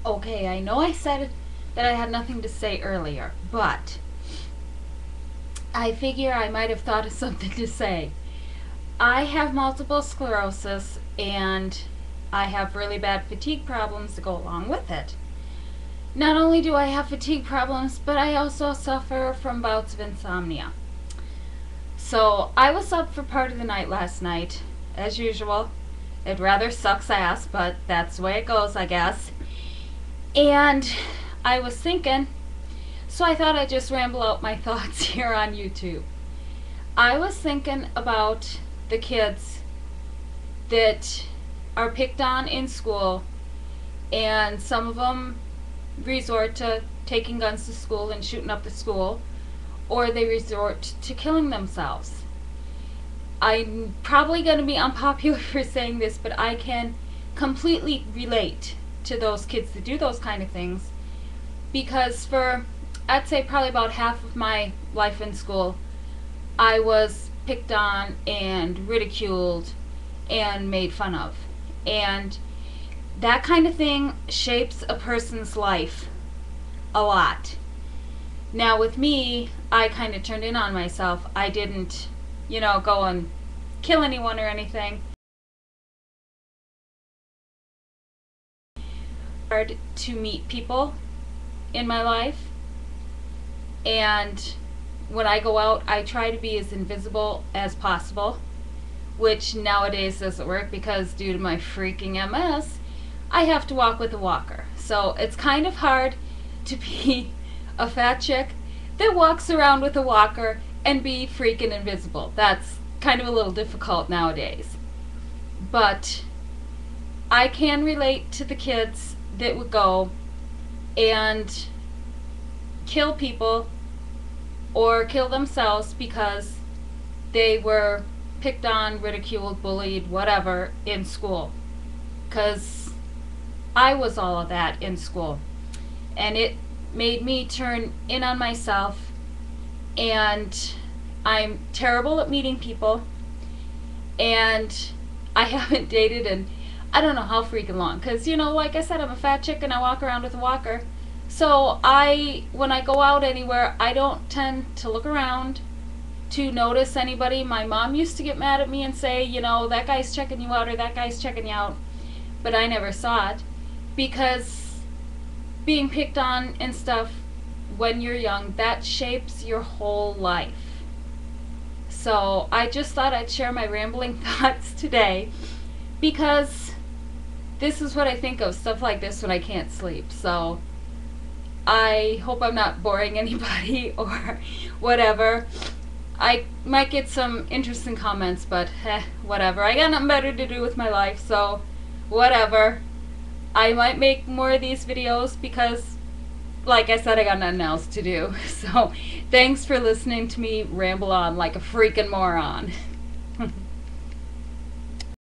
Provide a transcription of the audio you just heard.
Okay, I know I said that I had nothing to say earlier, but I figure I might have thought of something to say. I have multiple sclerosis and I have really bad fatigue problems to go along with it. Not only do I have fatigue problems, but I also suffer from bouts of insomnia. So I was up for part of the night last night, as usual. It rather sucks ass, but that's the way it goes, I guess. And I was thinking, so I thought I'd just ramble out my thoughts here on YouTube. I was thinking about the kids that are picked on in school, and some of them resort to taking guns to school and shooting up the school, or they resort to killing themselves. I'm probably going to be unpopular for saying this, but I can completely relate to those kids that do those kind of things, because for, I'd say, probably about half of my life in school, I was picked on and ridiculed and made fun of. And that kind of thing shapes a person's life a lot. Now with me, I kind of turned in on myself. I didn't, go and kill anyone or anything. Hard to meet people in my life, and when I go out, I try to be as invisible as possible, which nowadays doesn't work because due to my freaking MS, I have to walk with a walker. So it's kind of hard to be a fat chick that walks around with a walker and be freaking invisible. That's kind of a little difficult nowadays. But I can relate to the kids that would go and kill people or kill themselves because they were picked on, ridiculed, bullied, whatever in school. Because I was all of that in school. And it made me turn in on myself, and I'm terrible at meeting people, and I haven't dated in I don't know how freaking long, because like I said, I'm a fat chick and I walk around with a walker. So when I go out anywhere, I don't tend to look around to notice anybody. My mom used to get mad at me and say, that guy's checking you out or that guy's checking you out, but I never saw it, because being picked on and stuff when you're young, that shapes your whole life. So I just thought I'd share my rambling thoughts today, because this is what I think of stuff like this when I can't sleep. So I hope I'm not boring anybody or whatever. I might get some interesting comments, but whatever. I got nothing better to do with my life, so whatever. I might make more of these videos because, like I said, I got nothing else to do. So thanks for listening to me ramble on like a freaking moron.